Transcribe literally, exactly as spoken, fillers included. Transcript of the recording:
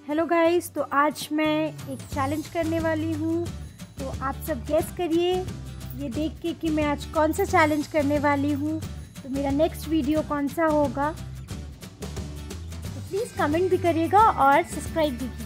Hello guys, तो आज मैं एक चैलेंज करने वाली हूँ। तो आप सब गेस करिए ये देख के कि मैं आज कौन सा चैलेंज करने वाली हूँ। तो मेरा नेक्स्ट वीडियो कौन सा होगा, तो प्लीज़ कमेंट भी करिएगा और सब्सक्राइब भी कीजिएगा।